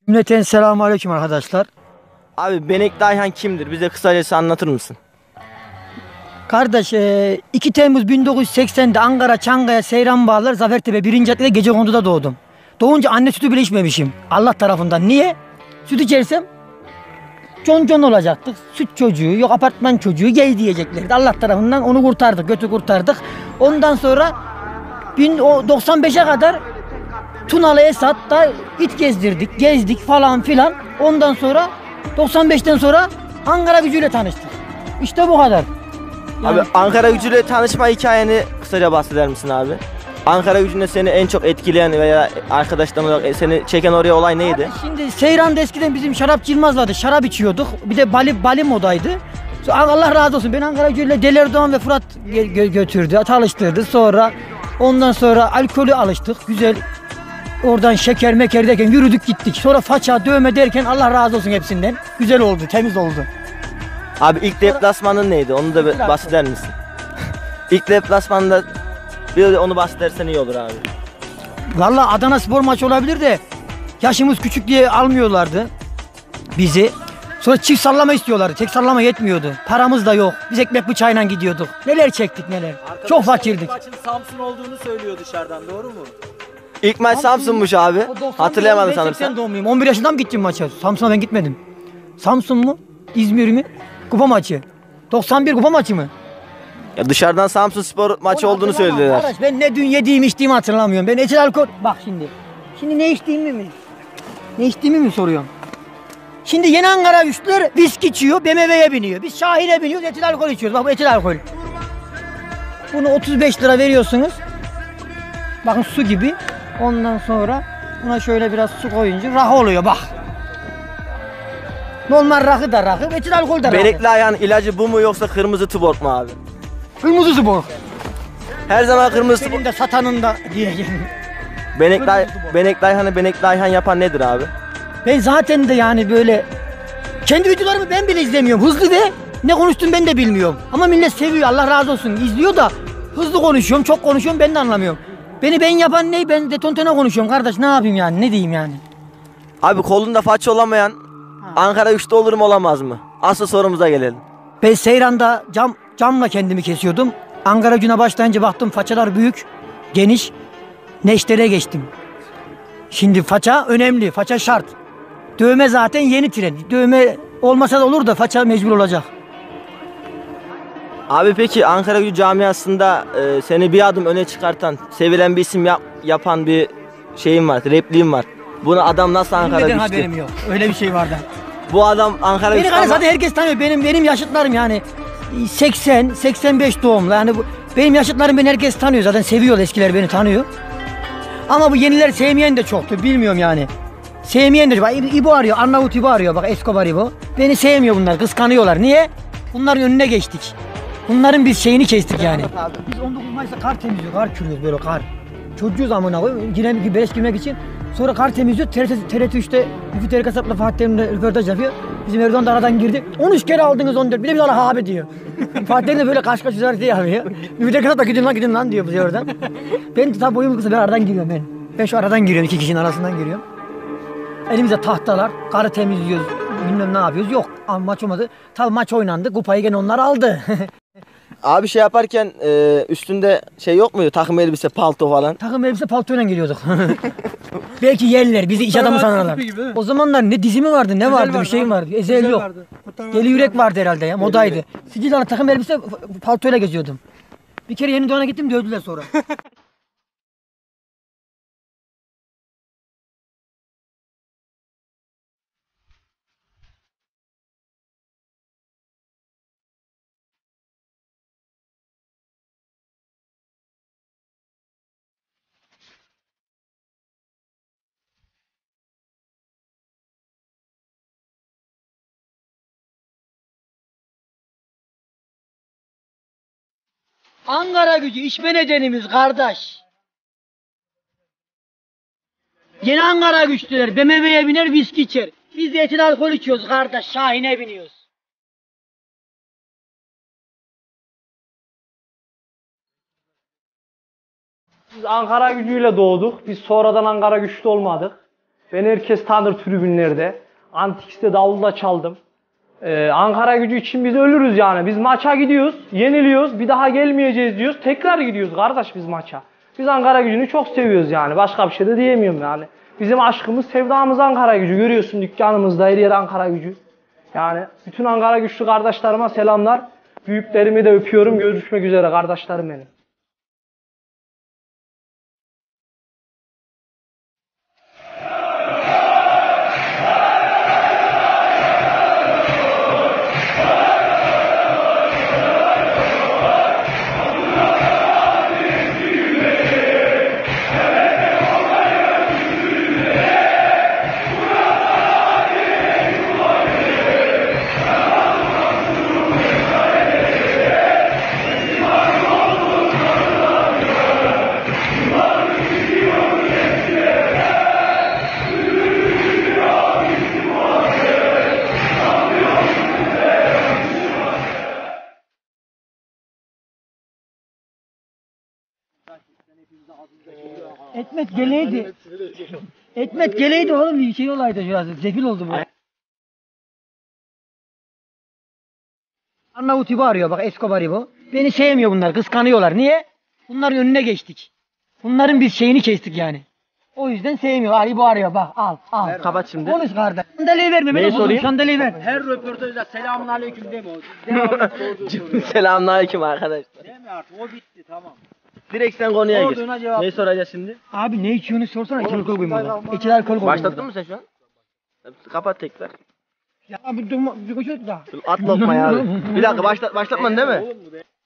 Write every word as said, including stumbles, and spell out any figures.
Cümleten selamun aleyküm arkadaşlar. Abi Benekli Ayhan kimdir? Bize kısacası anlatır mısın? Kardeş iki Temmuz bin dokuz yüz seksende Ankara Çankaya Seyran Bağlar Zafertepe birinci Caddede Gecekondu'da doğdum. Doğunca anne sütü bile içmemişim. Allah tarafından. Niye? Süt içersem con con olacaktık. Süt çocuğu, yok apartman çocuğu, gay diyeceklerdi. Allah tarafından onu kurtardık, götü kurtardık. Ondan sonra bin doksan beşe kadar Tunalı Esat'ta it gezdirdik, gezdik falan filan. Ondan sonra doksan beşten sonra Ankara Gücü'yle tanıştık. İşte bu kadar. Yani... Abi Ankara Gücü'yle tanışma hikayeni kısaca bahseder misin abi? Ankara Gücü'nde seni en çok etkileyen veya arkadaşların olarak seni çeken oraya olay neydi? Abi şimdi Seyran'da eskiden bizim şarapçı Yılmaz vardı. Şarap içiyorduk. Bir de bali, bali modaydı. Allah razı olsun. Beni Ankara Gücü'yle Deli Erdoğan ve Fırat gö götürdü, çalıştırdı. Sonra ondan sonra alkolü alıştık. Güzel. Oradan şeker meker derken yürüdük gittik. Sonra faça dövme derken Allah razı olsun hepsinden. Güzel oldu, temiz oldu. Abi ilk deplasmanın neydi? Onu da bahseder misin? İlk deplasmanda bir onu bahsedersen iyi olur abi. Vallahi Adana Spor maçı olabilir de yaşımız küçük diye almıyorlardı bizi. Sonra çift sallama istiyorlardı. Tek sallama yetmiyordu. Paramız da yok. Biz ekmek bıçağıyla gidiyorduk. Neler çektik neler. Arkadaşlar, çok fakirdik. Maçın Samsun olduğunu söylüyor dışarıdan, doğru mu? İlk maç Samsun'muş abi. Hatırlayamadım sanırım sen. doğumluyum. on bir yaşından mı gittim maça? Samsun'a ben gitmedim. Samsun mu? İzmir mi? Kupa maçı. doksan bir kupa maçı mı? Ya dışarıdan Samsun Spor maçı Onu olduğunu söylediler. Arkadaş ben ne dün yediğimi içtiğimi hatırlamıyorum. Ben etil alkol... Bak şimdi. Şimdi ne içtiğimi mi? Ne içtiğimi mi soruyorum? Şimdi yeni Ankara güçlüler viski içiyor, B M W'ye biniyor. Biz Şahin'e biniyoruz, etil alkol içiyoruz. Bak bu etil alkol. Bunu otuz beş lira veriyorsunuz. Bakın su gibi. Ondan sonra buna şöyle biraz su koyunca rakı oluyor bak. Normal rakı da rakı, etil alkol da rakı. Benekli Ayhan ilacı bu mu yoksa kırmızı tuborg mu abi? Kırmızı spor. Her zaman kırmızı tuborg. Senin de satanın da diyeceğim. Benekli, Ay Benekli Ayhan'ı Benekli Ayhan yapan nedir abi? Ben zaten de yani böyle kendi videolarımı ben bile izlemiyorum. Hızlı ve ne konuştuğumu ben de bilmiyorum. Ama millet seviyor, Allah razı olsun. İzliyor da hızlı konuşuyorum, çok konuşuyorum, ben de anlamıyorum. Beni ben yapan ne? Ben detontene konuşuyorum kardeş, ne yapayım yani, ne diyeyim yani? Abi kolunda faça olamayan Ankara güçlü olur mu olamaz mı? Asıl sorumuza gelelim. Ben Seyran'da cam camla kendimi kesiyordum. Ankara Gücü'ne başlayınca baktım façalar büyük, geniş. Neşter'e geçtim. Şimdi faça önemli, faça şart. Dövme zaten yeni trend. Dövme olmasa da olur da faça mecbur olacak. Abi peki Ankara Gücü camiasında e, seni bir adım öne çıkartan, sevilen bir isim yap, yapan bir şeyim var, repliğim var. Bunu adam nasıl Ankara Benim Güçlü? haberim yok. Öyle bir şey vardı. Bu adam Ankara Beni Güçlü hani ama... zaten herkes tanıyor. Benim benim yaşıtlarım yani seksen seksen beş doğumlu. Yani bu, benim yaşıtlarım beni herkes tanıyor. Zaten seviyor, eskiler beni tanıyor. Ama bu yeniler sevmeyen de çoktu. Bilmiyorum yani. Sevmeyen de çok. Bak İbo arıyor. Arnavut İbo arıyor. Bak Escobar İbo. Beni sevmiyor bunlar. Kıskanıyorlar. Niye? Bunların önüne geçtik. Bunların biz şeyini kestik yani. Biz on dokuz Mayıs'ta kar temizliyoruz. Kar kürüyoruz böyle kar. Çocuğuz amına koyayım. Girem, beleş girmek için. Sonra kar temizliyor. T R T, T R T üçte Müfit Erik Asap'la Fatih Terim'le röportaj yapıyor. Bizim Erdoğan da aradan girdi. on üç kere aldınız on dört. Bir de biz Allah abi diyor. Fatih Terim de böyle kaş kaş üzerinde yapıyor. Müfit Erik Asap da gidin lan gidin lan diyor bize oradan. Ben de tabi boyum kısa, ben aradan giriyorum ben. Ben şu aradan giriyorum, iki kişinin arasından giriyorum. Elimizde tahtalar, karı temizliyoruz, bilmem ne yapıyoruz. Yok, ama maç olmadı. Tabi maç oynandı, kupayı gene onlar aldı. Abi şey yaparken e, üstünde şey yok muydu? Takım elbise, palto falan. Takım elbise paltoyla geliyorduk. Belki yerler, bizi iş adamı sanarlar. O zamanlar ne dizi mi vardı, ne vardı, bir şey mi vardı? Ezel yok. Vardı. Deli Yürek vardı herhalde ya, modaydı. Sicilyalı takım elbise paltoyla geziyordum. Bir kere Yeni Doğan'a gittim, dövdüler sonra. Ankara Gücü içme nedenimiz kardeş. Yeni Ankara Güçlüler B M W'ye biner viski içer. Biz de etil alkol içiyoruz kardeş. Şahin'e biniyoruz. Biz Ankara Gücü'yle doğduk. Biz sonradan Ankara Güçlü olmadık. Beni herkes tanır tribünlerde. Antix'te davulda çaldım. Ee, Ankara Gücü için biz ölürüz yani. Biz maça gidiyoruz, yeniliyoruz, bir daha gelmeyeceğiz diyoruz. Tekrar gidiyoruz kardeş biz maça. Biz Ankara Gücü'nü çok seviyoruz yani. Başka bir şey de diyemiyorum yani. Bizim aşkımız, sevdamız Ankara Gücü. Görüyorsun dükkanımızda her yer Ankara Gücü. Yani bütün Ankara Güçlü kardeşlerime selamlar. Büyüklerimi de öpüyorum. Görüşmek üzere kardeşlerim benim. Etmet geleydi. Etmet geleydi oğlum, bir şey olaydı şurası. Zefil oldu bu. Arnavut İbo arıyor bak, Escobar İbo. Beni sevmiyor bunlar, kıskanıyorlar. Niye? Bunların önüne geçtik. Bunların biz şeyini kestik yani. O yüzden sevmiyor. Al İbo arıyor bak, al al. Kapat şimdi. Konuş kardeş. Sandalyeyi verme. Neyi Neyi sorayım? Sandalyeyi ver. Her röportajda selamun aleyküm deme. Devamlı sorduğu soruyor. Selamünaleyküm arkadaşlar. Deme artık, o bitti tamam. Direkt sen konuya gir. Sorduğuna cevap. Neyi soracağız şimdi? Abi ne içiyorsunuz sorsana. İçeri alkol koyma burada. İçeri alkol koyma. Başlattın mı sen şu an? Kapat tekrar. Ya abi durma. Bir koşuyorduk da. At lokmayı abi. Bir dakika başlat, başlatmadın değil mi?